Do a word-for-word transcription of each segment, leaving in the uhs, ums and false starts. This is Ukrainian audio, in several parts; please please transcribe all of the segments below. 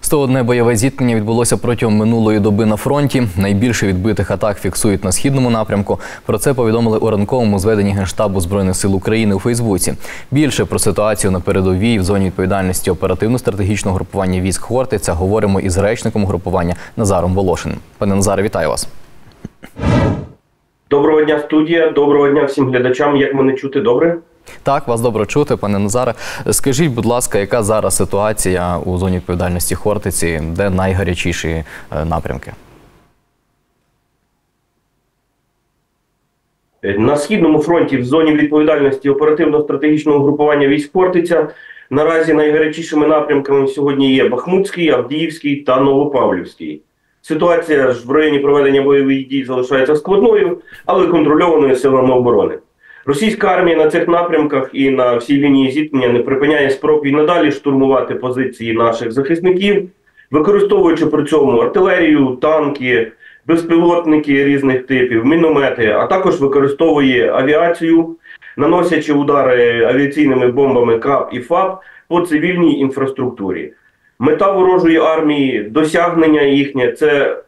сто одне бойове зіткнення відбулося протягом минулої доби на фронті. Найбільше відбитих атак фіксують на східному напрямку. Про це повідомили у ранковому зведенні Генштабу Збройних сил України у Фейсбуці. Більше про ситуацію на передовій в зоні відповідальності оперативно-стратегічного групування військ «Хортиця» говоримо із речником групування Назаром Волошиним. Пане Назаре, вітаю вас. Доброго дня, студія. Доброго дня всім глядачам. Як мене чути, добре? Так, вас добре чути, пане Назаре. Скажіть, будь ласка, яка зараз ситуація у зоні відповідальності «Хортиці», де найгарячіші напрямки? На Східному фронті в зоні відповідальності оперативно-стратегічного групування військ «Хортиця» наразі найгарячішими напрямками сьогодні є Бахмутський, Авдіївський та Новопавлівський. Ситуація ж в районі проведення бойових дій залишається складною, але контрольованою силами оборони. Російська армія на цих напрямках і на всій лінії зіткнення не припиняє спроб і надалі штурмувати позиції наших захисників, використовуючи при цьому артилерію, танки, безпілотники різних типів, міномети, а також використовує авіацію, наносячи удари авіаційними бомбами КАП і ФАП по цивільній інфраструктурі. Мета ворожої армії, досягнення їхнє – це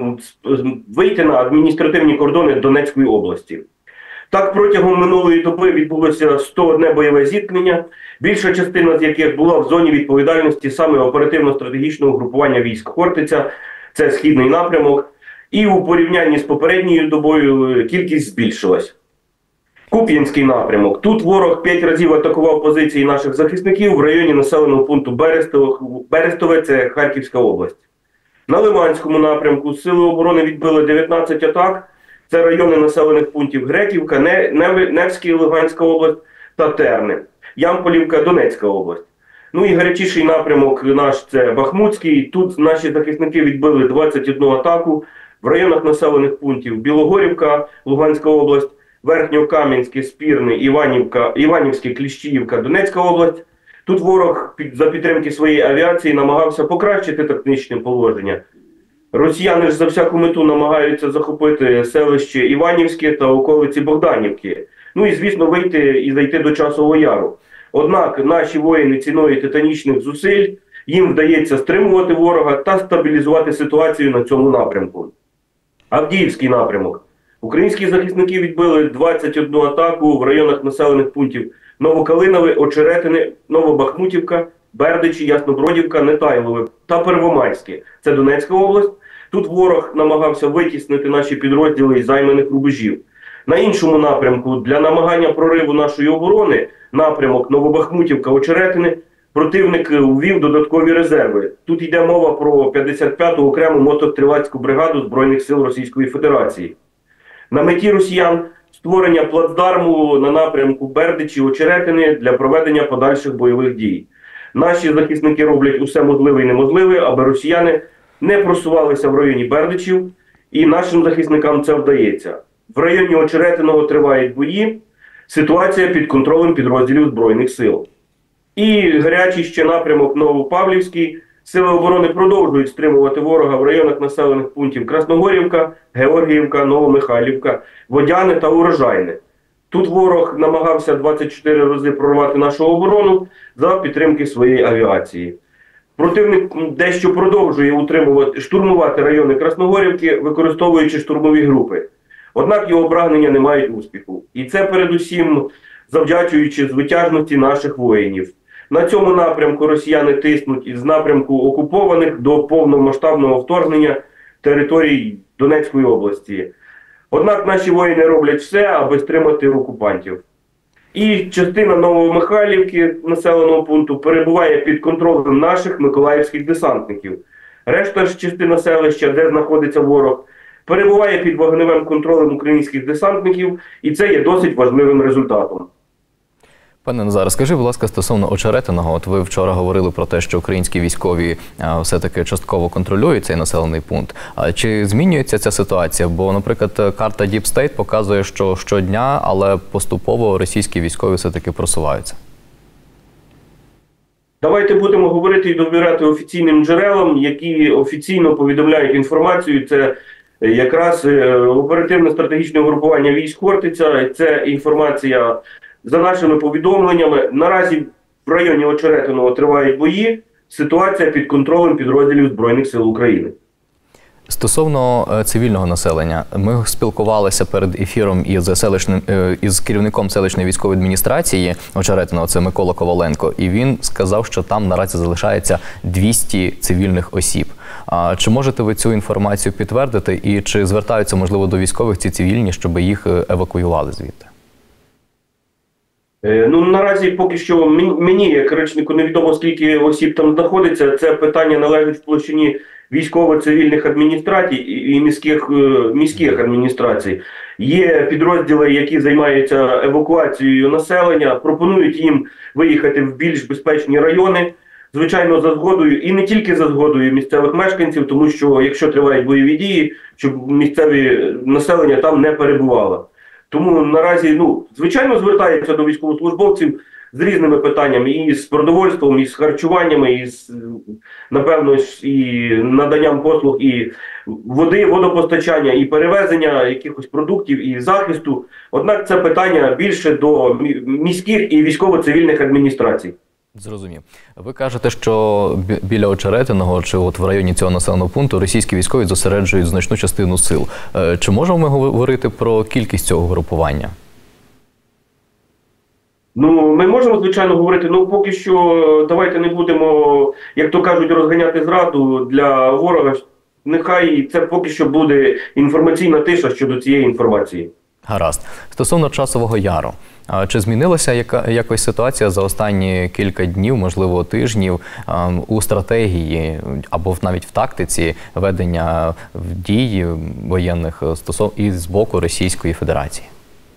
вийти на адміністративні кордони Донецької області. Так, протягом минулої доби відбулося сто одне бойове зіткнення, більша частина з яких була в зоні відповідальності саме оперативно-стратегічного групування військ «Хортиця», це східний напрямок, і у порівнянні з попередньою добою кількість збільшилась. Куп'янський напрямок. Тут ворог п'ять разів атакував позиції наших захисників в районі населеного пункту Берестове, Берестове, це Харківська область. На Лиманському напрямку сили оборони відбили дев'ятнадцять атак, це райони населених пунктів Греківка, Невський, Луганська область та Терни, Ямполівка, Донецька область. Ну і гарячіший напрямок наш – це Бахмутський. Тут наші захисники відбили двадцять одну атаку в районах населених пунктів Білогорівка, Луганська область, Верхньокам'янське, Спірне, Іванівка, Іванівське, Кліщіївка, Донецька область. Тут ворог за підтримки своєї авіації намагався покращити тактичне положення. Росіяни ж за всяку мету намагаються захопити селище Іванівське та околиці Богданівки. Ну і, звісно, вийти і зайти до Часового Яру. Однак наші воїни ціною титанічних зусиль, їм вдається стримувати ворога та стабілізувати ситуацію на цьому напрямку. Авдіївський напрямок. Українські захисники відбили двадцять одну атаку в районах населених пунктів Новокалинове, Очеретине, Новобахмутівка, Бердичі, Яснобродівка, Нетайлове та Первомайське. Це Донецька область. Тут ворог намагався витіснити наші підрозділи із займаних рубежів. На іншому напрямку для намагання прориву нашої оборони, напрямок Новобахмутівка, Очеретине, противник увів додаткові резерви. Тут йде мова про п'ятдесят п'яту окрему мотострілецьку бригаду Збройних сил Російської Федерації. На меті росіян створення плацдарму на напрямку Бердичі, Очеретини для проведення подальших бойових дій. Наші захисники роблять усе можливе і неможливе, аби росіяни не просувалися в районі Бердичів, і нашим захисникам це вдається. В районі Очеретиного тривають бої, ситуація під контролем підрозділів Збройних сил. І гарячий ще напрямок Новопавлівський. Сили оборони продовжують стримувати ворога в районах населених пунктів Красногорівка, Георгіївка, Новомихайлівка, Водяне та Урожайне. Тут ворог намагався двадцять чотири рази прорвати нашу оборону за підтримки своєї авіації. Противник дещо продовжує утримувати, штурмувати райони Красногорівки, використовуючи штурмові групи. Однак його прагнення не мають успіху. І це передусім завдячуючи звитяжності наших воїнів. На цьому напрямку росіяни тиснуть із напрямку окупованих до повномасштабного вторгнення територій Донецької області. Однак наші воїни роблять все, аби стримати окупантів. І частина Новомихайлівки, населеного пункту, перебуває під контролем наших миколаївських десантників. Решта ж частина селища, де знаходиться ворог, перебуває під вогневим контролем українських десантників, і це є досить важливим результатом. Пане Назаре, скажи, будь ласка, стосовно Очеретиного, от ви вчора говорили про те, що українські військові все-таки частково контролюють цей населений пункт. А чи змінюється ця ситуація? Бо, наприклад, карта Deep State показує, що щодня, але поступово російські військові все-таки просуваються. Давайте будемо говорити і довіряти офіційним джерелам, які офіційно повідомляють інформацію. Це якраз оперативно-стратегічне групування військ «Хортиця», це інформація. За нашими повідомленнями, наразі в районі Очеретиного тривають бої. ситуація під контролем підрозділів Збройних сил України. Стосовно е, цивільного населення, ми спілкувалися перед ефіром із селищним е, із керівником селищної військової адміністрації Очеретиного, це Микола Коваленко, і він сказав, що там наразі залишається двісті цивільних осіб. А чи можете ви цю інформацію підтвердити, і чи звертаються, можливо, до військових ці цивільні, щоб їх евакуювали звідти? Е, ну, наразі поки що мені, як речнику, невідомо, скільки осіб там знаходиться. Це питання належить в площині військово-цивільних адміністрацій і міських, міських адміністрацій. Є підрозділи, які займаються евакуацією населення, пропонують їм виїхати в більш безпечні райони, звичайно, за згодою, і не тільки за згодою місцевих мешканців, тому що якщо тривають бойові дії, щоб місцеве населення там не перебувало. Тому наразі, ну, звичайно, звертаються до військовослужбовців з різними питаннями, і з продовольством, і з харчуваннями, і з, напевно, і наданням послуг і води, водопостачання, і перевезення якихось продуктів, і захисту. Однак це питання більше до міських і військово-цивільних адміністрацій. Зрозумів. Ви кажете, що біля Очеретиного, чи от в районі цього населеного пункту, російські військові зосереджують значну частину сил. Чи можемо ми говорити про кількість цього групування? Ну, ми можемо, звичайно, говорити, ну, поки що давайте не будемо, як то кажуть, розганяти зраду для ворога. Нехай це поки що буде інформаційна тиша щодо цієї інформації. Гаразд. Стосовно Часового Яру, чи змінилася яка, якось ситуація за останні кілька днів, можливо, тижнів, у стратегії або навіть в тактиці ведення дій воєнних стосов... і з боку Російської Федерації?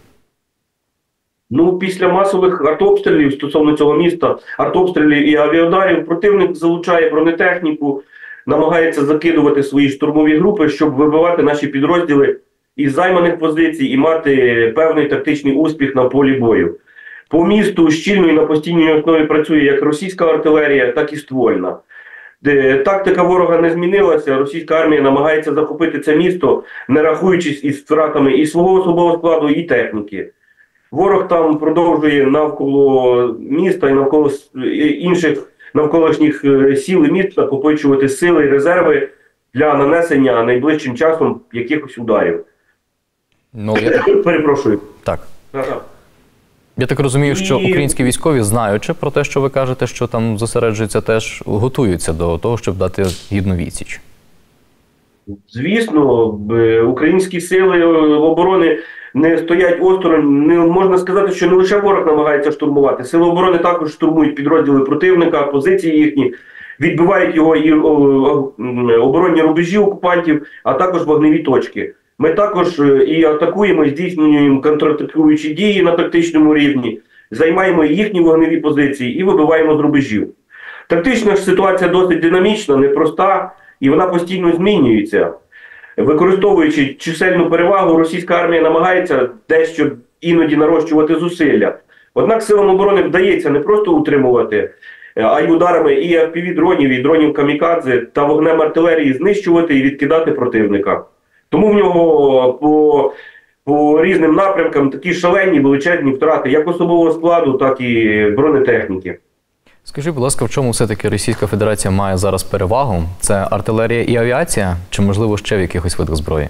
Ну, після масових артобстрілів стосовно цього міста, артобстрілів і авіаударів, противник залучає бронетехніку, намагається закидувати свої штурмові групи, щоб вибивати наші підрозділи із займаних позицій і мати певний тактичний успіх на полі бою. По місту щільно і на постійній основі працює як російська артилерія, так і ствольна. Де тактика ворога не змінилася, російська армія намагається захопити це місто, не рахуючись із втратами і свого особового складу, і техніки. Ворог там продовжує навколо міста і навколо інших навколишніх сіл і міст накопичувати сили і резерви для нанесення найближчим часом якихось ударів. Ну, я так... Перепрошую. Так. Ага. Я так розумію, що І... українські військові, знаючи про те, що ви кажете, що там зосереджуються, теж готуються до того, щоб дати гідну відсіч. Звісно, українські сили оборони не стоять осторонь. Не можна сказати, що не лише ворог намагається штурмувати. Сили оборони також штурмують підрозділи противника, позиції їхні, відбивають його і оборонні рубежі окупантів, а також вогневі точки. Ми також і атакуємо, і здійснюємо контратакуючі дії на тактичному рівні, займаємо їхні вогневі позиції і вибиваємо з рубежів. Тактична ж ситуація досить динамічна, непроста, і вона постійно змінюється. Використовуючи чисельну перевагу, російська армія намагається дещо іноді нарощувати зусилля. Однак силам оборони вдається не просто утримувати, а й ударами і еф пі ві-дронів, і дронів камікадзе та вогнем артилерії знищувати і відкидати противника. Тому в нього по, по різним напрямкам такі шалені величезні втрати як особового складу, так і бронетехніки. Скажіть, будь ласка, в чому все-таки Російська Федерація має зараз перевагу? Це артилерія і авіація? Чи, можливо, ще в якихось видах зброї?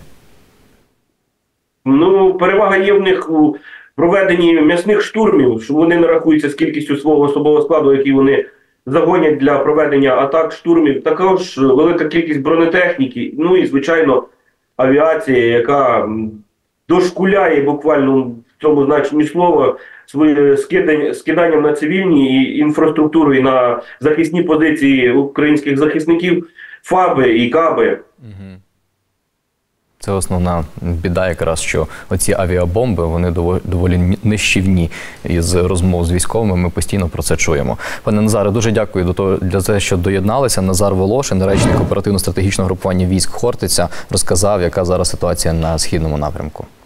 Ну, перевага є в них у проведенні м'ясних штурмів, що вони не рахуються з кількістю свого особового складу, який вони загонять для проведення атак, штурмів. Також велика кількість бронетехніки, ну і, звичайно, авіація, яка дошкуляє буквально в цьому значенні слова своє скидання, скиданням на цивільні і інфраструктуру, і на захисні позиції українських захисників, ФАБи і КАБи. Це основна біда якраз, що оці авіабомби, вони доволі нищівні. Із розмов з військовими ми постійно про це чуємо. Пане Назаре, дуже дякую до того, для того, що доєдналися. Назар Волошин, речник оперативно-стратегічного групування військ «Хортиця», розказав, яка зараз ситуація на східному напрямку.